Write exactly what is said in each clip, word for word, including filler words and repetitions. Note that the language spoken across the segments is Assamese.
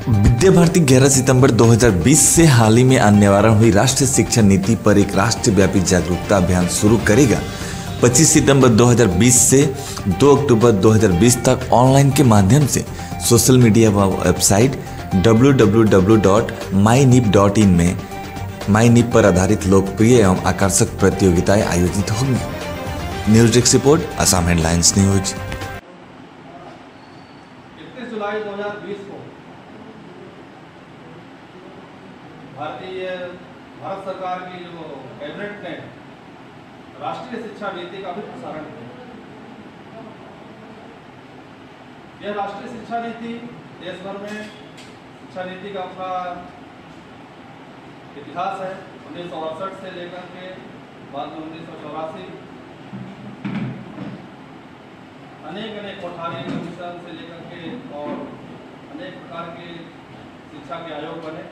विद्या भारती ग्यारह सितंबर दो हज़ार बीस से हाल ही में अनिवार्य हुई राष्ट्रीय शिक्षा नीति पर एक राष्ट्रव्यापी जागरूकता अभियान शुरू करेगा। पच्चीस सितंबर दो हज़ार बीस से दो अक्टूबर दो हज़ार बीस तक ऑनलाइन के माध्यम से सोशल मीडिया व website W W W dot my NEP dot इन में माई नीप पर आधारित लोकप्रिय एवं आकर्षक प्रतियोगिताएं आयोजित होंगी। News desk report, Assam headlines news. इकतीस जुलाई दो हज़ार बीस को भारतीय भारत सरकार की जो कैबिनेट ने राष्ट्रीय शिक्षा नीति का भी प्रसारण किया। यह राष्ट्रीय शिक्षा नीति देश भर में शिक्षा नीति का अपना इतिहास है। उन्नीस सौ अड़सठ से लेकर के बाद में उन्नीस सौ चौरासी अनेक अनेक कोठारी कमीशन से लेकर के और अनेक प्रकार के शिक्षा के आयोग बने।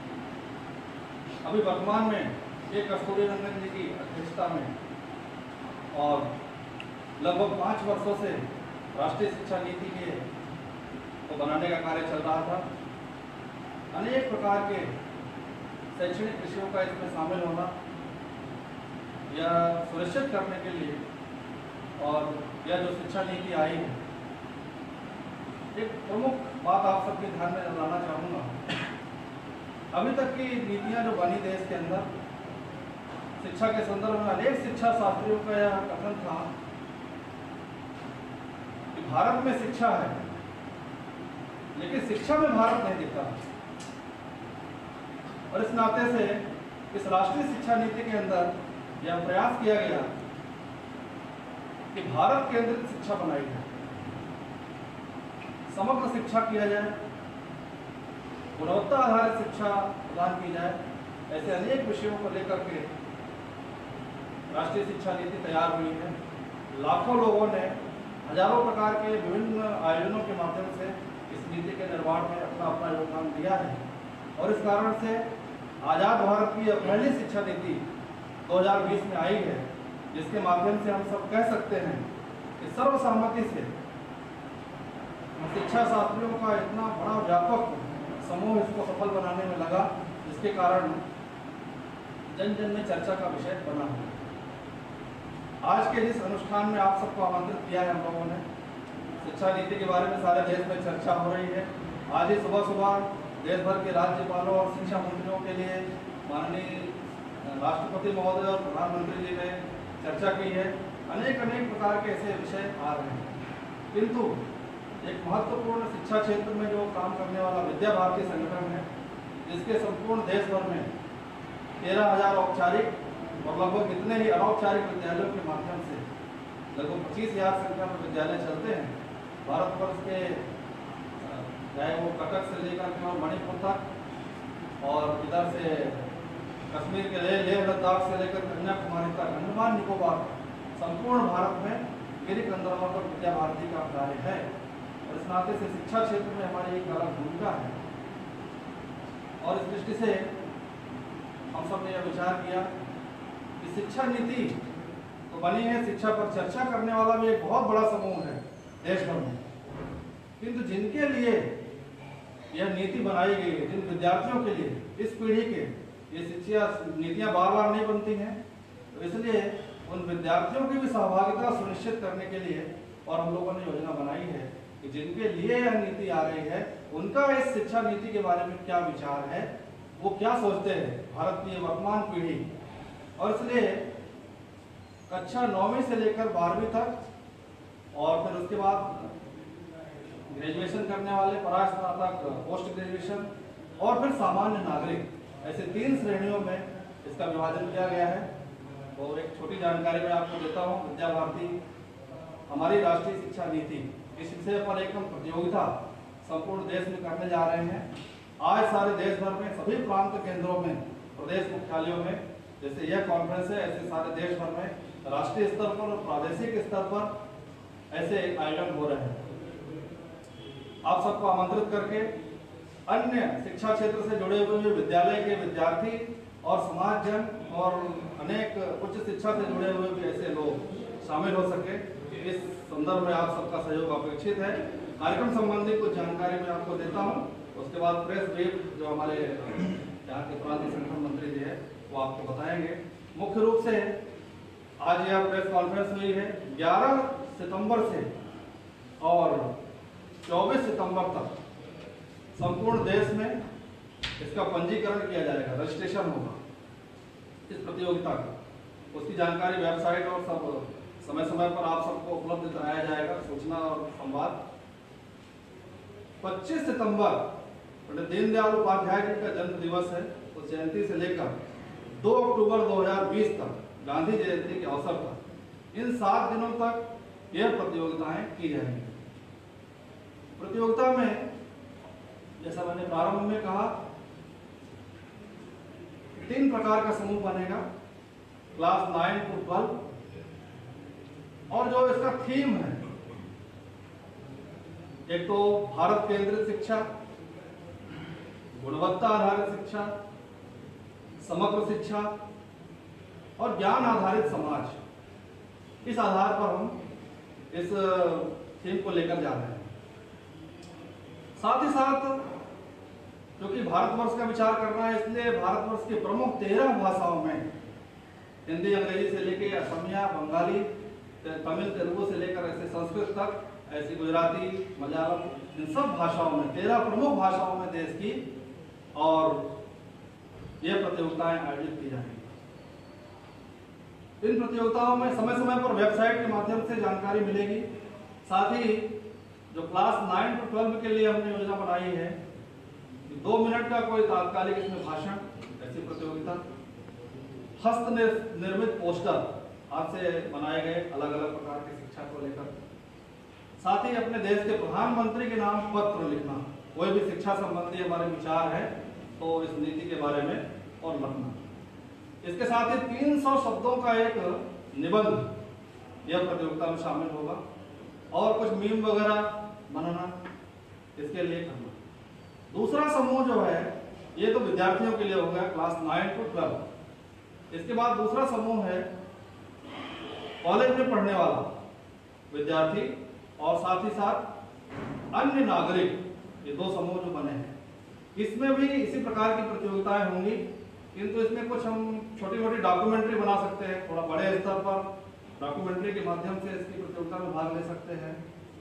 अभी वर्तमान में एक कस्तूरी रंगन जी की अध्यक्षता में और लगभग पाँच वर्षों से राष्ट्रीय शिक्षा नीति के को बनाने का कार्य चल रहा था। अनेक प्रकार के शैक्षणिक विषयों का इसमें शामिल होना या सुनिश्चित करने के लिए और यह जो शिक्षा नीति आई है, एक प्रमुख बात आप सबके ध्यान में लाना चाहूँगा। अभी तक की नीतियाँ जो बनी देश के अंदर शिक्षा के संदर्भ में अनेक शिक्षा शास्त्रियों का यह कथन था कि भारत में शिक्षा है लेकिन शिक्षा में भारत नहीं दिखता। और इस नाते से इस राष्ट्रीय शिक्षा नीति के अंदर यह प्रयास किया गया कि भारत केंद्रित शिक्षा बनाई जाए, समग्र शिक्षा किया जाए, गुणवत्ता आधारित शिक्षा प्रदान की जाए। ऐसे अनेक विषयों को लेकर के राष्ट्रीय शिक्षा नीति तैयार हुई है। लाखों लोगों ने हजारों प्रकार के विभिन्न आयोजनों के माध्यम से इस नीति के निर्माण में अपना अपना योगदान दिया है। और इस कारण से आज़ाद भारत की पहली शिक्षा नीति दो हज़ार बीस में आई है, जिसके माध्यम से हम सब कह सकते हैं कि सर्वसम्मति से शिक्षा शास्त्रियों का इतना बड़ा व्यापक समूह इसको सफल बनाने में लगा, जिसके कारण जन जन में चर्चा का विषय बना है। आज के जिस अनुष्ठान में आप सबको आमंत्रित किया है हम लोगों ने, शिक्षा नीति के बारे में सारे देश में चर्चा हो रही है। आज ही सुबह सुबह देश भर के राज्यपालों और शिक्षा मंत्रियों के लिए माननीय राष्ट्रपति महोदय और प्रधानमंत्री जी ने चर्चा की है। अनेक अनेक प्रकार के ऐसे विषय आ रहे हैं, किंतु एक महत्वपूर्ण शिक्षा क्षेत्र में जो काम करने वाला विद्या भारती संगठन है, जिसके संपूर्ण देश भर में तेरह हजार औपचारिक और लगभग इतने ही अनौपचारिक विद्यालयों के माध्यम से लगभग पच्चीस हजार संख्या में विद्यालय चलते हैं भारतवर्ष के, चाहे वो कटक से लेकर के और मणिपुर तक और इधर से कश्मीर के ले लेह लद्दाख से लेकर कन्याकुमारी तक, अंडमान निकोबार, संपूर्ण भारत में गिरी कंदरवा पर विद्या भारती का कार्य है। और इस नाते से शिक्षा क्षेत्र में हमारी एक अलग भूमिका है। और इस दृष्टि से हम सब ने यह विचार किया कि शिक्षा नीति तो बनी है, शिक्षा पर चर्चा करने वाला भी एक बहुत बड़ा समूह है देश भर में, किंतु जिनके लिए यह नीति बनाई गई है, जिन विद्यार्थियों के लिए, इस पीढ़ी के ये शिक्षा नीतियाँ बार बार नहीं बनती हैं, तो इसलिए उन विद्यार्थियों की भी सहभागिता सुनिश्चित करने के लिए और हम लोगों ने योजना बनाई है कि जिनके लिए यह नीति आ रही है, उनका इस शिक्षा नीति के बारे में क्या विचार है, वो क्या सोचते हैं भारत की वर्तमान पीढ़ी। और इसलिए कक्षा नौवीं से लेकर बारहवीं तक और फिर उसके बाद ग्रेजुएशन करने वाले, परास्नातक, पोस्ट ग्रेजुएशन और फिर सामान्य नागरिक, ऐसे तीन श्रेणियों में इसका विभाजन किया गया है। तो एक छोटी जानकारी मैं आपको देता हूँ। विद्या भारती हमारी राष्ट्रीय शिक्षा नीति इस विषय पर एक हम प्रतियोगिता संपूर्ण देश में करने जा रहे हैं। आज सारे देश भर में सभी प्रांत केंद्रों में, प्रदेश मुख्यालयों में, जैसे यह कॉन्फ्रेंस है, ऐसे सारे देश भर में राष्ट्रीय स्तर पर और प्रादेशिक स्तर पर ऐसे आयोजन हो रहे हैं। आप सबको आमंत्रित करके अन्य शिक्षा क्षेत्र से जुड़े हुए विद्यालय के विद्यार्थी और समाज जन और अनेक उच्च शिक्षा से जुड़े हुए भी ऐसे लोग शामिल हो सके, इस संदर्भ में आप सबका सहयोग अपेक्षित है। कार्यक्रम संबंधी कुछ जानकारी मैं आपको देता हूँ, उसके बाद प्रेस ब्रीफ जो हमारे यहाँ के प्रांतीय संगठन मंत्री जी है वो आपको बताएंगे। मुख्य रूप से आज यह प्रेस कॉन्फ्रेंस हुई है ग्यारह सितंबर से और चौबीस सितंबर तक संपूर्ण देश में इसका पंजीकरण किया जाएगा, रजिस्ट्रेशन होगा इस प्रतियोगिता का। उसकी जानकारी वेबसाइट और सब समय समय पर आप सबको उपलब्ध कराया जाएगा, सूचना और संवाद। पच्चीस सितंबर पंडित दीनदयाल उपाध्याय जी का जन्म दिवस है, उस जयंती से लेकर दो अक्टूबर दो हज़ार बीस तक गांधी जयंती के अवसर पर इन सात दिनों तक यह प्रतियोगिताएं की जाएंगी। प्रतियोगिता में जैसा मैंने प्रारंभ में कहा तीन प्रकार का समूह बनेगा, क्लास नाइन टू ट्वेल्व, और जो इसका थीम है एक तो भारत केंद्रित शिक्षा, गुणवत्ता आधारित शिक्षा, समग्र शिक्षा और ज्ञान आधारित समाज। इस आधार पर हम इस थीम को लेकर जा रहे हैं। साथ ही साथ क्योंकि भारतवर्ष का विचार करना है, इसलिए भारतवर्ष की प्रमुख तेरह भाषाओं में हिंदी अंग्रेजी से लेकर असमिया, बंगाली, तमिल, तेलुगु से लेकर ऐसे संस्कृत तक, ऐसी गुजराती, मलयालम, इन सब भाषाओं में तेरह प्रमुख भाषाओं में देश की और ये प्रतियोगिताएं आयोजित की जाएंगी। इन प्रतियोगिताओं में समय समय पर वेबसाइट के माध्यम से जानकारी मिलेगी। साथ ही जो क्लास नाइन टू ट्वेल्व के लिए हमने योजना बनाई है, दो मिनट का कोई तात्कालिक इसमें भाषण, ऐसी प्रतियोगिता, हस्त निर्मित पोस्टर हाथ से बनाए गए अलग अलग प्रकार की शिक्षा को लेकर, साथ ही अपने देश के प्रधानमंत्री के नाम पत्र लिखना, कोई भी शिक्षा संबंधी हमारे विचार है तो इस नीति के बारे में और लिखना। इसके साथ ही तीन सौ शब्दों का एक निबंध यह प्रतियोगिता में शामिल होगा और कुछ मीम वगैरह बनाना, इसके लिए करना। दूसरा समूह जो है ये तो विद्यार्थियों के लिए होगा, क्लास नाइन टू ट्वेल्व। इसके बाद दूसरा समूह है कॉलेज में पढ़ने वाला विद्यार्थी और साथ ही साथ अन्य नागरिक, ये दो समूह जो बने हैं। इसमें भी इसी प्रकार की प्रतियोगिताएं होंगी, किंतु इसमें कुछ हम छोटी छोटी डॉक्यूमेंट्री बना सकते हैं, थोड़ा बड़े स्तर पर डॉक्यूमेंट्री के माध्यम से इसकी प्रतियोगिता में भाग ले सकते हैं।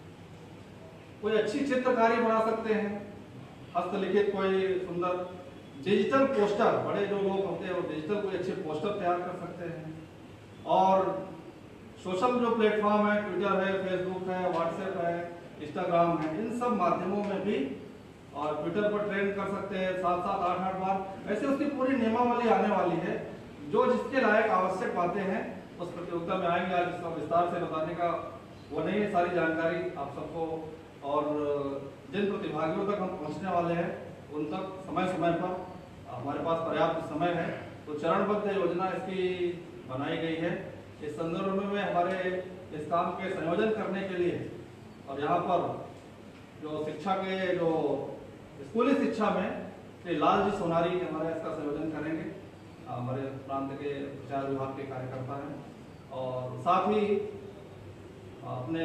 कोई अच्छी चित्रकारी बना सकते हैं, हस्तलिखित कोई सुंदर डिजिटल पोस्टर, बड़े जो लोग होते हैं वो डिजिटल कोई अच्छे पोस्टर तैयार कर सकते हैं। और सोशल जो प्लेटफॉर्म है, ट्विटर है, फेसबुक है, व्हाट्सएप है, इंस्टाग्राम है, इन सब माध्यमों में भी और ट्विटर पर ट्रेंड कर सकते हैं सात सात आठ आठ बार। ऐसे उसकी पूरी नियमावली आने वाली है। जो जिसके लायक आवश्यक बातें हैं उस प्रतियोगिता में आएंगे। आज इसका विस्तार से बताने का वो नहीं है, सारी जानकारी आप सबको और जिन प्रतिभागियों तक हम पहुंचने वाले हैं उन तक समय समय पर हमारे पास पर्याप्त समय है। तो चरणबद्ध योजना इसकी बनाई गई है। इस संदर्भ में हमारे इस काम के संयोजन करने के लिए और यहाँ पर जो शिक्षा के जो स्कूली शिक्षा में श्री लाल जी सोनारी हमारे इसका संयोजन करेंगे, हमारे प्रांत के प्रचार विभाग के कार्यकर्ता हैं। और साथ ही अपने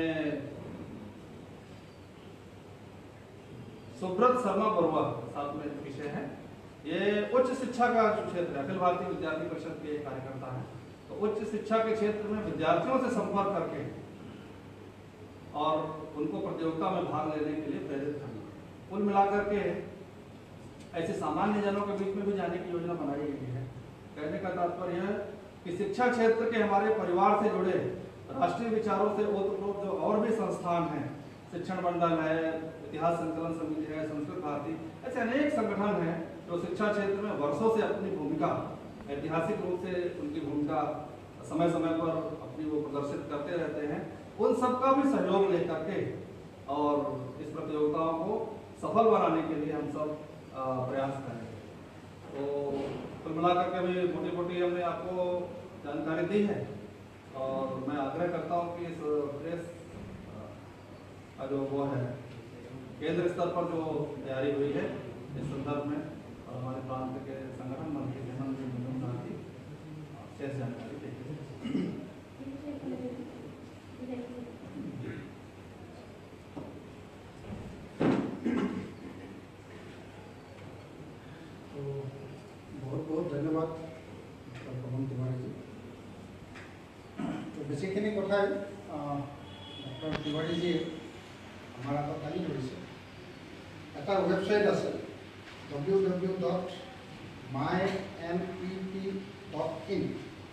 सुब्रत शर्मा बरुआ साथ में विषय है, ये उच्च शिक्षा का जो क्षेत्र है, अखिल भारतीय विद्यार्थी परिषद के कार्यकर्ता हैं। तो उच्च शिक्षा के क्षेत्र में विद्यार्थियों से संपर्क करके और उनको प्रतियोगिता में भाग लेने के लिए प्रेरित करना। कुल मिलाकर के ऐसे सामान्य जनों के बीच में भी जाने की योजना बनाई गई है। कहने का तात्पर्य है कि शिक्षा क्षेत्र के हमारे परिवार से जुड़े राष्ट्रीय विचारों से ओतप्रोत जो और भी संस्थान हैं, शिक्षण मंडल है, इतिहास संकलन समिति है, संस्कृत भारती, ऐसे अनेक संगठन हैं जो शिक्षा क्षेत्र में वर्षों से अपनी भूमिका, ऐतिहासिक रूप से उनकी भूमिका समय समय पर अपनी वो प्रदर्शित करते रहते हैं। उन सबका भी सहयोग लेकर के और इस प्रतियोगिताओं को सफल बनाने के लिए हम सब प्रयास करेंगे। तो कुल मिलाकर के भी मोटी मोटी हमने आपको जानकारी दी है और मैं आग्रह करता हूँ कि इस प्रेस का जो वो है केंद्र स्तर पर जो तैयारी हुई है इस संदर्भ में और हमारे प्रांत के संगठन मंत्री हेमंत जी मुजुमदार जी शेष जानकारी देंगे। तो बहुत बहुत धन्यवाद पवन तिवारी जी। तो बेसिकখিনি কথাই ডক্টৰ তিৱাৰী जी আমাৰ আগত দাঙি ধৰিছে। এটা ৱেবছাইট আছে W W dot my N E P dot in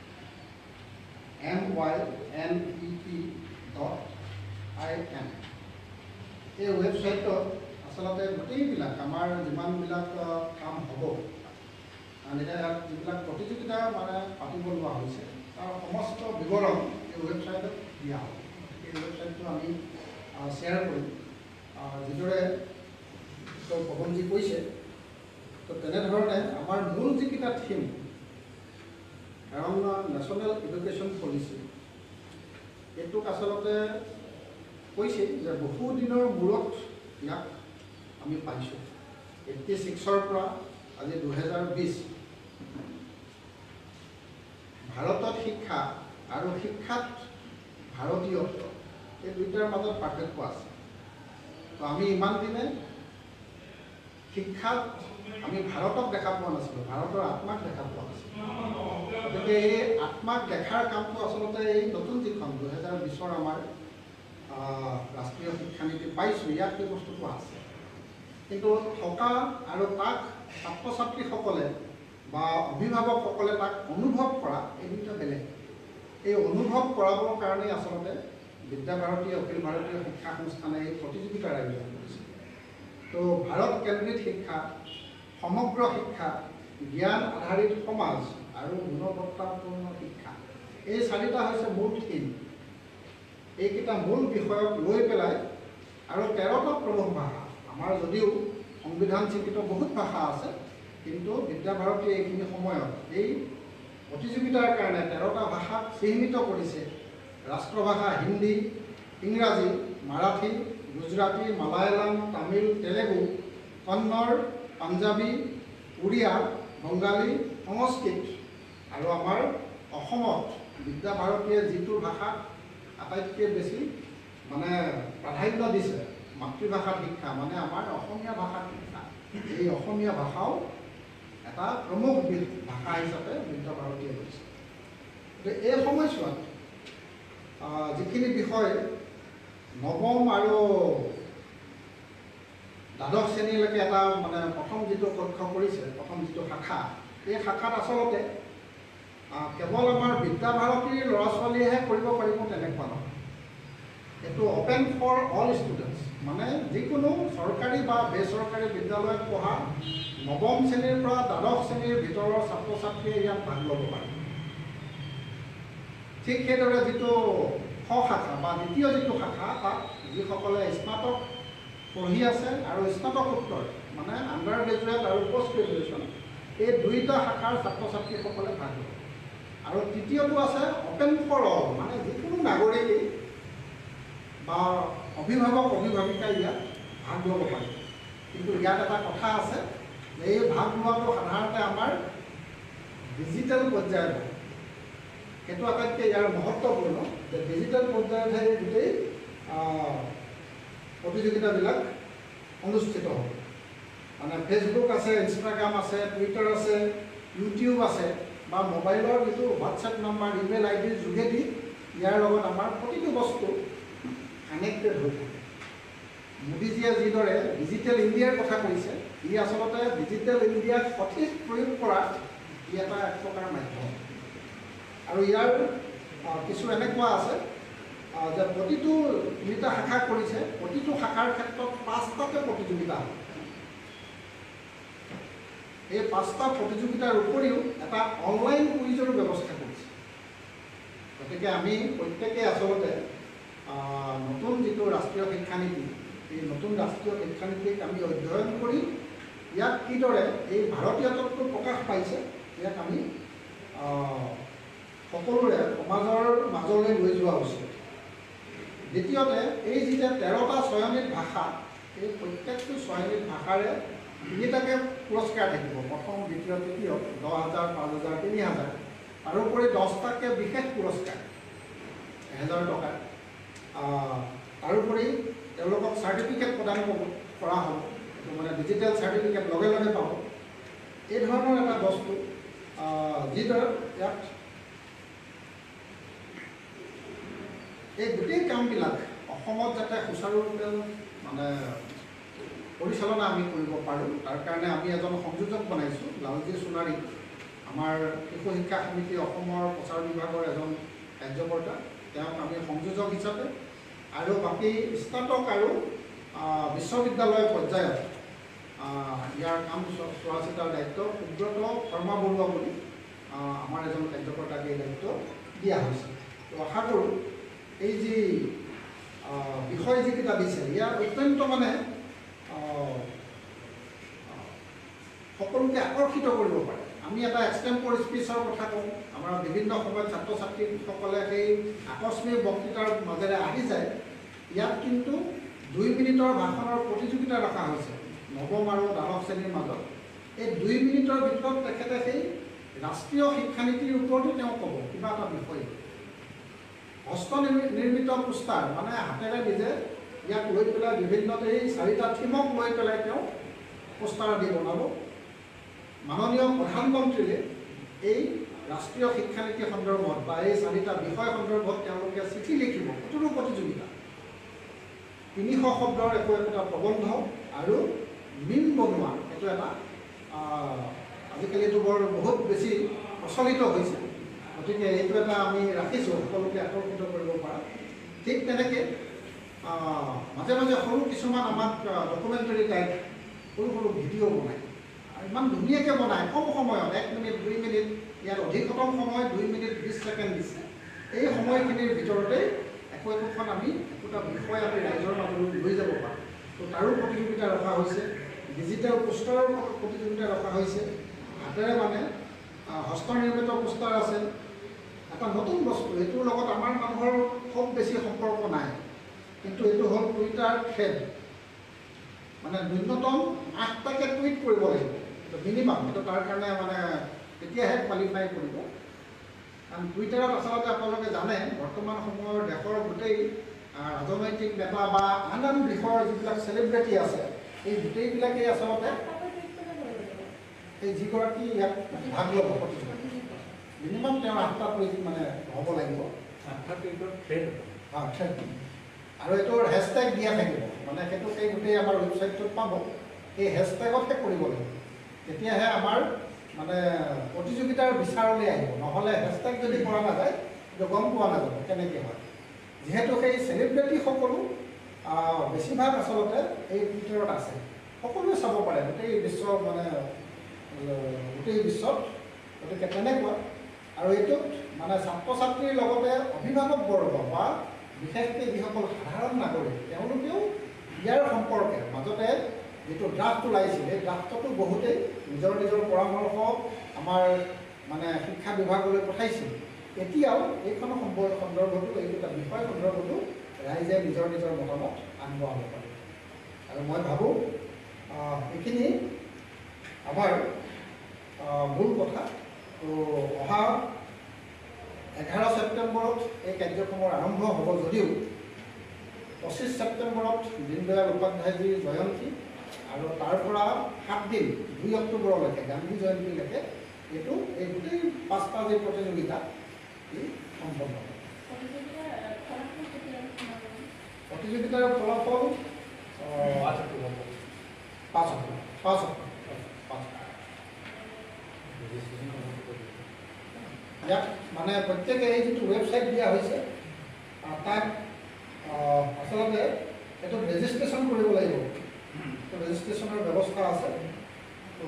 M Y N E P dot I N. এই ৱেবছাইটত আচলতে গোটেইবিলাক আমাৰ যিমানবিলাক কাম হ'ব এতিয়া ইয়াত যিবিলাক প্ৰতিযোগিতা মানে পাতিব লোৱা হৈছে তাৰ সমস্ত বিৱৰণ এই ৱেবছাইটত দিয়া হ'ব। এই ৱেবছাইটটো আমি শ্বেয়াৰ কৰিম। যিদৰে পৱনজী কৈছে তো তেনেধৰণে আমাৰ মূল যিকেইটা থিম কাৰণ নেশ্যনেল এডুকেশ্যন পলিচি এইটোক আচলতে কৈছে যে বহুদিনৰ মূৰত ইয়াক আমি পাইছোঁ। এইট্টি ছিক্সৰ পৰা আজি দুহেজাৰ বিছ ভাৰতত শিক্ষা আৰু শিক্ষাত ভাৰতীয়ত্ব এই দুইটাৰ মাজত পাৰ্থক্য আছে। তো আমি ইমান দিনে শিক্ষাত আমি ভাৰতক দেখা পোৱা নাছিলোঁ, ভাৰতৰ আত্মাক দেখা পোৱা নাছিলোঁ। গতিকে এই আত্মাক দেখাৰ কামটো আচলতে এই নতুন যিখন দুহেজাৰ বিছৰ আমাৰ ৰাষ্ট্ৰীয় শিক্ষানীতি পাইছোঁ ইয়াত এই বস্তুটো আছে। কিন্তু থকা আৰু তাক ছাত্ৰ ছাত্ৰীসকলে বা অভিভাৱকসকলে তাক অনুভৱ কৰা এই দুটা বেলেগ। এই অনুভৱ কৰাবৰ কাৰণে আচলতে বিদ্যাভাৰতী অখিল ভাৰতীয় শিক্ষা সংস্থানে এই প্ৰতিযোগিতাৰ আয়োজন কৰিছে। তো ভাৰত কেন্দ্ৰিত শিক্ষা, সমগ্ৰ শিক্ষা, জ্ঞান আধাৰিত সমাজ আৰু গুণবত্তাপূৰ্ণ শিক্ষা এই চাৰিটা হৈছে মূল থিম। এইকেইটা মূল বিষয়ক লৈ পেলাই আৰু তেৰটা প্ৰমুখ ভাষা আমাৰ যদিও সংবিধান স্বীকৃত বহুত ভাষা আছে কিন্তু বিদ্যাভাৰতীয়ে এইখিনি সময়ত এই প্ৰতিযোগিতাৰ কাৰণে তেৰটা ভাষাক চিহ্নিত কৰিছে। ৰাষ্ট্ৰভাষা হিন্দী, ইংৰাজী, মাৰাঠী, গুজৰাটী, মালায়ালাম, তামিল, তেলেগু, কন্নড়, পাঞ্জাবী, উৰিয়া, বংগালী, সংস্কৃত আৰু আমাৰ অসমত বিদ্যাভাৰতীয়ে যিটো ভাষাক আটাইতকৈ বেছি মানে প্ৰাধান্য দিছে মাতৃভাষাত শিক্ষা মানে আমাৰ অসমীয়া ভাষাত শিক্ষা। এই অসমীয়া ভাষাও এটা প্ৰমুখ ভাষা হিচাপে বিদ্যাভাৰতীয়ে লৈছে। গতিকে এই সময়ছোৱাত যিখিনি বিষয় নৱম আৰু দ্বাদশ শ্ৰেণীলৈকে এটা মানে প্ৰথম যিটো কক্ষ কৰিছে, প্ৰথম যিটো শাখা, এই শাখাত আচলতে কেৱল আমাৰ বিদ্যাভাৰতীৰ ল'ৰা ছোৱালীয়েহে কৰিব পাৰিব তেনেকুৱা নহয়। এইটো অপেন ফৰ অল ষ্টুডেণ্টছ মানে যিকোনো চৰকাৰী বা বেচৰকাৰী বিদ্যালয়ত পঢ়া নৱম শ্ৰেণীৰ পৰা দ্বাদশ শ্ৰেণীৰ ভিতৰৰ ছাত্ৰ ছাত্ৰীয়ে ইয়াত ভাগ ল'ব পাৰে। ঠিক সেইদৰে যিটো খ শাখা বা দ্বিতীয় যিটো শাখা তাত যিসকলে স্নাতক পঢ়ি আছে আৰু স্নাতকোত্তৰ মানে আণ্ডাৰ গ্ৰেজুৱেট আৰু পষ্ট গ্ৰেজুৱেশ্যন এই দুইটা শাখাৰ ছাত্ৰ ছাত্ৰীসকলে ভাগ ল'ব। আৰু তৃতীয়টো আছে অপেন ফৰ অল মানে যিকোনো নাগৰিকেই বা অভিভাৱক অভিভাৱিকাই ইয়াত ভাগ ল'ব পাৰে। কিন্তু ইয়াত এটা কথা আছে যে এই ভাগ লোৱাটো সাধাৰণতে আমাৰ ডিজিটেল পৰ্যায়ত হয়। সেইটো আটাইতকৈ ইয়াৰ মহত্বপূৰ্ণ যে ডিজিটেল পৰ্যায়তহে গোটেই প্ৰতিযোগিতাবিলাক অনুষ্ঠিত হ'ব। মানে ফেচবুক আছে, ইনষ্টাগ্ৰাম আছে, টুইটাৰ আছে, ইউটিউব আছে বা মোবাইলৰ যিটো হোৱাটছএপ নম্বৰ, ইমেইল আই ডিৰ যোগেদি ইয়াৰ লগত আমাৰ প্ৰতিটো বস্তু কানেক্টেড হৈ থাকে। মোদীজীয়ে যিদৰে ডিজিটেল ইণ্ডিয়াৰ কথা কৈছে ই আচলতে ডিজিটেল ইণ্ডিয়াক সঠিক প্ৰয়োগ কৰাত ই এটা এক প্ৰকাৰ মাধ্যম। আৰু ইয়াৰ কিছু এনেকুৱা আছে যে প্ৰতিটো তিনিটা শাখা কৰিছে, প্ৰতিটো শাখাৰ ক্ষেত্ৰত পাঁচটাকে প্ৰতিযোগিতা হয়। এই পাঁচটা প্ৰতিযোগিতাৰ উপৰিও এটা অনলাইন কুইজৰো ব্যৱস্থা কৰিছে। গতিকে আমি প্ৰত্যেকেই আচলতে নতুন যিটো ৰাষ্ট্ৰীয় শিক্ষানীতি এই নতুন ৰাষ্ট্ৰীয় শিক্ষানীতিক আমি অধ্যয়ন কৰি ইয়াক কিদৰে এই ভাৰতীয়ত্বটো প্ৰকাশ পাইছে ইয়াক আমি সকলোৰে সমাজৰ মাজলৈ লৈ যোৱা উচিত। দ্বিতীয়তে এই যিটো তেৰটা চয়নিত ভাষা এই প্ৰত্যেকটো চয়নিত ভাষাৰে তিনিটাকে পুৰস্কাৰ থাকিব, প্ৰথম দ্বিতীয় তৃতীয় দহ হাজাৰ পাঁচ হাজাৰ তিনি হাজাৰ তাৰোপৰি দহটাকে বিশেষ পুৰস্কাৰ এহেজাৰ টকা। তাৰোপৰি তেওঁলোকক চাৰ্টিফিকেট প্ৰদান কৰা হ'ব, এইটো মানে ডিজিটেল চাৰ্টিফিকেট লগে লগে পাব। এই ধৰণৰ এটা বস্তু যিদৰে ইয়াত এই গোটেই কামবিলাক অসমত যাতে সুচাৰুৰূপে মানে পৰিচালনা আমি কৰিব পাৰোঁ তাৰ কাৰণে আমি এজন সংযোজক বনাইছোঁ, লালজী সোণাৰী, আমাৰ শিশু শিক্ষা সমিতি অসমৰ প্ৰচাৰ বিভাগৰ এজন কাৰ্যকৰ্তা, তেওঁক আমি সংযোজক হিচাপে আৰু বাকী স্নাতক আৰু বিশ্ববিদ্যালয় পৰ্যায়ত ইয়াৰ কাম চোৱা চিতাৰ দায়িত্ব সুব্ৰত শৰ্মা বৰুৱা বুলি আমাৰ এজন কাৰ্যকৰ্তাক এই দায়িত্ব দিয়া হৈছে। তো আশা কৰোঁ এই যি বিষয় যিকেইটা দিছে ইয়াৰ অত্যন্ত মানে সকলোকে আকৰ্ষিত কৰিব পাৰে। আমি এটা এক্সটেম্পৰ স্পীচৰ কথা কওঁ, আমাৰ বিভিন্ন সময়ত ছাত্ৰ ছাত্ৰীসকলে সেই আকস্মিক বক্তৃতাৰ মাজেৰে আহি যায়। ইয়াত কিন্তু দুই মিনিটৰ ভাষণৰ প্ৰতিযোগিতা ৰখা হৈছে নৱম আৰু দ্বাদশ শ্ৰেণীৰ মাজত। এই দুই মিনিটৰ ভিতৰত তেখেতে সেই ৰাষ্ট্ৰীয় শিক্ষানীতিৰ ওপৰতো তেওঁ ক'ব কিবা এটা বিষয়। হস্ত নিৰ্মিত পোষ্টাৰ মানে হাতেৰে নিজে ইয়াক লৈ পেলাই বিভিন্ন এই চাৰিটা থিমক লৈ পেলাই তেওঁ পোষ্টাৰ আদি বনাব। মাননীয় প্ৰধানমন্ত্ৰীয়ে এই ৰাষ্ট্ৰীয় শিক্ষানীতি সন্দৰ্ভত বা এই চাৰিটা বিষয় সন্দৰ্ভত তেওঁলোকে চিঠি লিখিব। প্ৰতিটো প্ৰতিযোগিতা তিনিশ শব্দৰ একো একোটা প্ৰবন্ধ আৰু মিম বনোৱা এইটো এটা আজিকালিতো বৰ বহুত বেছি প্ৰচলিত হৈছে। গতিকে এইটো এটা আমি ৰাখিছোঁ সকলোকে আকৰ্ষিত কৰিব পৰা। ঠিক তেনেকৈ মাজে মাজে সৰু কিছুমান আমাক ডকুমেণ্টাৰী টাইপ সৰু সৰু ভিডিঅ' বনায়, ইমান ধুনীয়াকৈ বনায়, কম সময়ত এক মিনিট দুই মিনিট, ইয়াৰ অধিকতম সময় দুই মিনিট বিছ ছেকেণ্ড দিছে। এই সময়খিনিৰ ভিতৰতে একো একোখন আমি একোটা বিষয় আমি ৰাইজৰ মাজলৈ লৈ যাব পাৰোঁ। তো তাৰো প্ৰতিযোগিতা ৰখা হৈছে, ডিজিটেল পোষ্টাৰৰ প্ৰতিযোগিতা ৰখা হৈছে, হাতেৰে মানে হস্তনিৰ্মিত পোষ্টাৰ আছে। এটা নতুন বস্তু, এইটোৰ লগত আমাৰ মানুহৰ খুব বেছি সম্পৰ্ক নাই, কিন্তু এইটো হ'ল টুইটাৰ থ্ৰেড। মানে ন্যূনতম আঠটাকৈ টুইট কৰিব লাগিব, এইটো মিনিমাম। এইটো তাৰ কাৰণে মানে তেতিয়াহে কোৱালিফাই কৰিব। কাৰণ টুইটাৰত আচলতে আপোনালোকে জানে বৰ্তমান সময়ৰ দেশৰ গোটেই ৰাজনৈতিক নেতা বা আন আন বিষয়ৰ যিবিলাক চেলিব্ৰিটি আছে এই গোটেইবিলাকেই আচলতে এই যিগৰাকী ইয়াত ভাগ ল'ব প্ৰতিযোগিতাত মিনিমাম তেওঁৰ আঠটা টুইট মানে হ'ব লাগিব। আঠটা টুইটৰ থ্ৰেড অঁ থ্ৰেড আৰু এইটোৰ হেছটেগ দিয়া থাকিব, মানে সেইটো সেই গোটেই আমাৰ ৱেবছাইটটোত পাব। সেই হেছটেগতহে কৰিব লাগিব, তেতিয়াহে আমাৰ মানে প্ৰতিযোগিতাৰ বিচাৰলৈ আহিব। নহ'লে হেছটেগ যদি কৰা নাযায় সেইটো গম পোৱা নাযাব কেনেকৈ হয়। যিহেতু সেই চেলিব্ৰিটিসকলো বেছিভাগ আচলতে এই টুইটাৰত আছে, সকলোৱে চাব পাৰে গোটেই বিশ্ব মানে গোটেই বিশ্বত। গতিকে তেনেকুৱা আৰু এইটোত মানে ছাত্ৰ ছাত্ৰীৰ লগতে অভিভাৱকবৰ্গ বা বিশেষকৈ যিসকল সাধাৰণ নাগৰিক তেওঁলোকেও ইয়াৰ সম্পৰ্কে মাজতে যিটো ড্ৰাফ্ট ওলাইছিল সেই ড্ৰাফ্টতো বহুতেই নিজৰ নিজৰ পৰামৰ্শ আমাৰ মানে শিক্ষা বিভাগলৈ পঠাইছিল। এতিয়াও এইখন সন্দৰ্ভতো এইকেইটা বিষয় সন্দৰ্ভতো ৰাইজে নিজৰ নিজৰ মতামত আগবঢ়াব পাৰে। আৰু মই ভাবোঁ এইখিনি আমাৰ মূল কথা। তো অহা এঘাৰ ছেপ্টেম্বৰত এই কাৰ্যক্ৰমৰ আৰম্ভ হ'ব যদিও পঁচিছ ছেপ্টেম্বৰত দীনদয়াল উপাধ্যায়জীৰ জয়ন্তী আৰু তাৰ পৰা সাতদিন দুই অক্টোবৰলৈকে গান্ধী জয়ন্তীলৈকে এইটো এই গোটেই পাঁচটা যি প্ৰতিযোগিতা ই সম্পন্ন হ'ব। প্ৰতিযোগিতাৰ ফলাফল পাঁচ অক্টোবৰ পাঁচ অক্টোবৰ পাঁচ অক্টোবৰ পাঁচ ইয়াত মানে প্ৰত্যেকে এই যিটো ৱেবছাইট দিয়া হৈছে তাত আচলতে এইটোত ৰেজিষ্ট্ৰেশ্যন কৰিব লাগিব। ৰেজিষ্ট্ৰেশ্যনৰ ব্যৱস্থা আছে। তো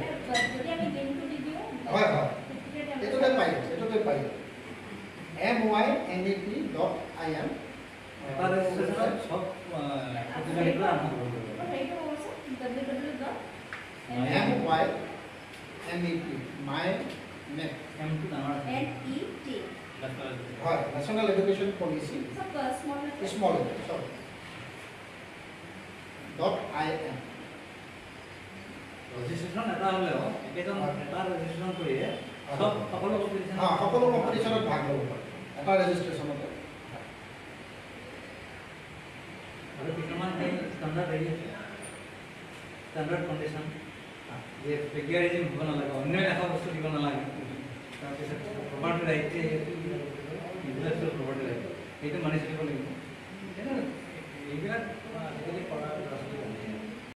হয় হয় এইটোতে পাই এইটোতে পাই M Y N E P dot I N M Y N E P my net হয় national education policy small sorry dot I N registration এটা হ'লেও একেজন এটা ৰেজিষ্ট্ৰেশ্যন কৰিয়ে সব সকলো কম্পিটিশ্যন অঁ সকলো কম্পিটিশ্যনত ভাগ ল'ব পাৰে এটা ৰেজিষ্ট্ৰেশ্যনতে। আৰু কিছুমান ষ্টেণ্ডাৰ্ড হেৰি আছে ষ্টেণ্ডাৰ্ড কণ্ডিশ্যন যে প্লেগিয়াৰিজিম হ'ব নালাগে, অন্য লেখা বস্তু দিব নালাগে। তাৰপিছত property right, intellectual property right, সেইটো মানি চলিব লাগিব।